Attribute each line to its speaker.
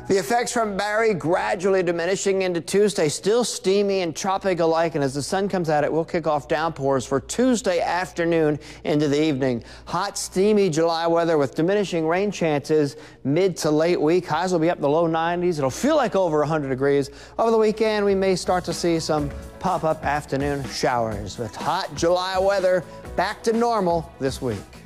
Speaker 1: The effects from Barry gradually diminishing into Tuesday, still steamy and tropic-alike, and as the sun comes out, it will kick off downpours for Tuesday afternoon into the evening. Hot, steamy July weather with diminishing rain chances mid to late week. Highs will be up in the low 90s. It'll feel like over 100 degrees. Over the weekend, we may start to see some pop-up afternoon showers with hot July weather back to normal this week.